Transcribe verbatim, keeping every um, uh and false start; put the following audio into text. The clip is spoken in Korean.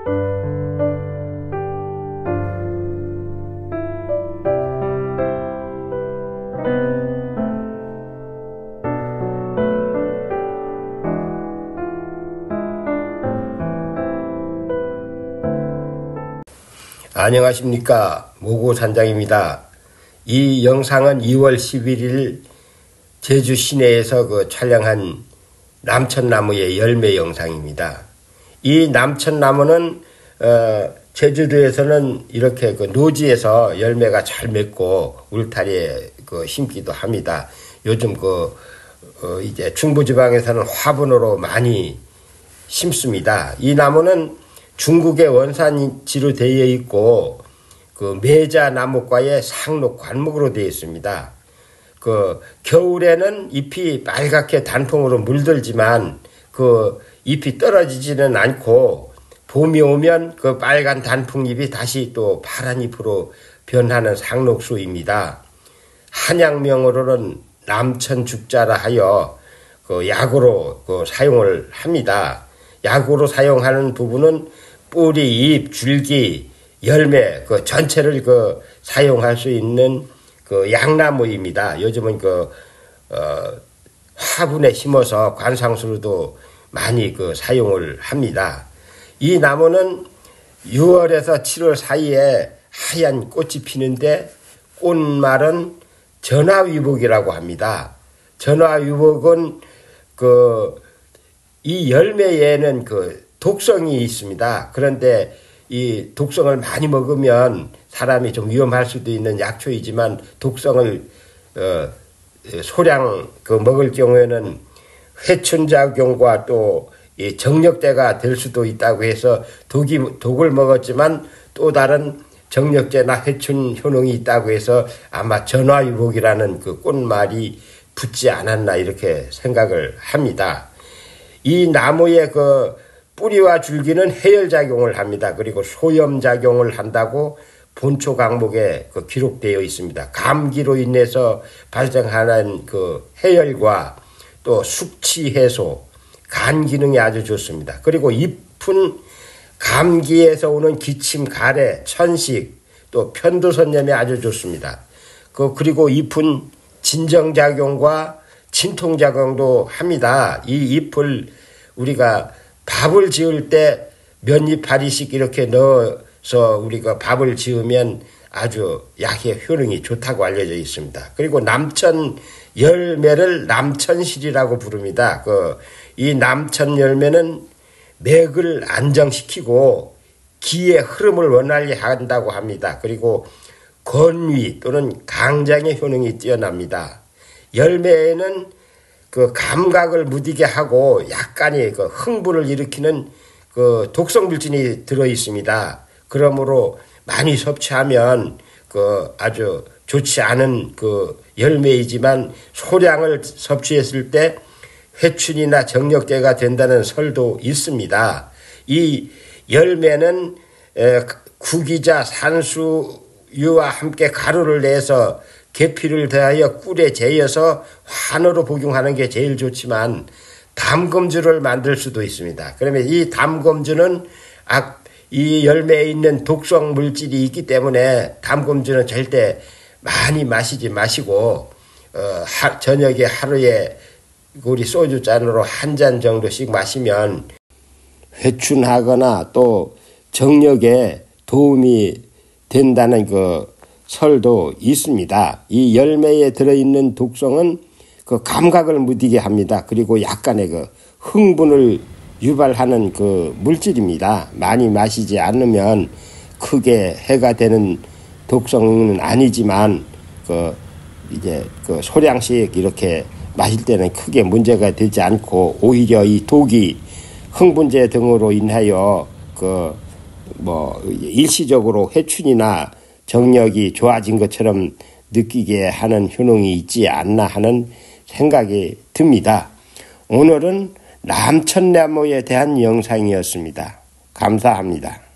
안녕하십니까, 모고산장입니다. 이 영상은 이월 십일일 제주 시내에서 그 촬영한 남천나무의 열매 영상입니다. 이 남천나무는 어, 제주도에서는 이렇게 그 노지에서 열매가 잘 맺고 울타리에 그 심기도 합니다. 요즘 그 어, 이제 중부지방에서는 화분으로 많이 심습니다. 이 나무는 중국의 원산지로 되어 있고 그 매자 나무과의 상록 관목으로 되어 있습니다. 그 겨울에는 잎이 빨갛게 단풍으로 물들지만 그 잎이 떨어지지는 않고 봄이 오면 그 빨간 단풍잎이 다시 또 파란 잎으로 변하는 상록수입니다. 한약명으로는 남천죽자라 하여 그 약으로 그 사용을 합니다. 약으로 사용하는 부분은 뿌리, 잎, 줄기, 열매 그 전체를 그 사용할 수 있는 그 약나무입니다. 요즘은 그 어, 화분에 심어서 관상수로도 많이 그 사용을 합니다. 이 나무는 유월에서 칠월 사이에 하얀 꽃이 피는데 꽃말은 전화위복이라고 합니다. 전화위복은 그 이 열매에는 그 독성이 있습니다. 그런데 이 독성을 많이 먹으면 사람이 좀 위험할 수도 있는 약초이지만 독성을 어, 소량 그 먹을 경우에는 회춘작용과 또 이 정력제가 될 수도 있다고 해서 독이, 독을 먹었지만 또 다른 정력제나 회춘 효능이 있다고 해서 아마 전화위복이라는 그 꽃말이 붙지 않았나 이렇게 생각을 합니다. 이 나무의 그 뿌리와 줄기는 해열작용을 합니다. 그리고 소염작용을 한다고 본초 강목에 그 기록되어 있습니다. 감기로 인해서 발생하는 그 해열과 또 숙취 해소, 간 기능이 아주 좋습니다. 그리고 잎은 감기에서 오는 기침, 가래, 천식, 또 편도선염에 아주 좋습니다. 그 그리고 잎은 진정작용과 진통작용도 합니다. 이 잎을 우리가 밥을 지을 때 몇 잎 파리씩 이렇게 넣어서 우리가 밥을 지으면 아주 약의 효능이 좋다고 알려져 있습니다. 그리고 남천 열매를 남천실이라고 부릅니다. 그 이 남천 열매는 맥을 안정시키고 기의 흐름을 원활히 한다고 합니다. 그리고 건위 또는 강장의 효능이 뛰어납니다. 열매에는 그 감각을 무디게 하고 약간의 그 흥분을 일으키는 그 독성 물질이 들어 있습니다. 그러므로 많이 섭취하면 그 아주 좋지 않은 그 열매이지만 소량을 섭취했을 때 회춘이나 정력제가 된다는 설도 있습니다. 이 열매는 구기자 산수유와 함께 가루를 내서 계피를 더하여 꿀에 재여서 환으로 복용하는 게 제일 좋지만 담금주를 만들 수도 있습니다. 그러면 이 담금주는 이 열매에 있는 독성 물질이 있기 때문에 담금주는 절대 많이 마시지 마시고 어, 하, 저녁에 하루에 우리 소주 잔으로 한 잔 정도씩 마시면 회춘하거나 또 정력에 도움이 된다는 그 설도 있습니다. 이 열매에 들어있는 독성은 그 감각을 무디게 합니다. 그리고 약간의 그 흥분을 유발하는 그 물질입니다. 많이 마시지 않으면 크게 해가 되는 독성은 아니지만 그 이제 그 소량씩 이렇게 마실 때는 크게 문제가 되지 않고 오히려 이 독이 흥분제 등으로 인하여 그 뭐 일시적으로 회춘이나 정력이 좋아진 것처럼 느끼게 하는 효능이 있지 않나 하는 생각이 듭니다. 오늘은 남천나무에 대한 영상이었습니다. 감사합니다.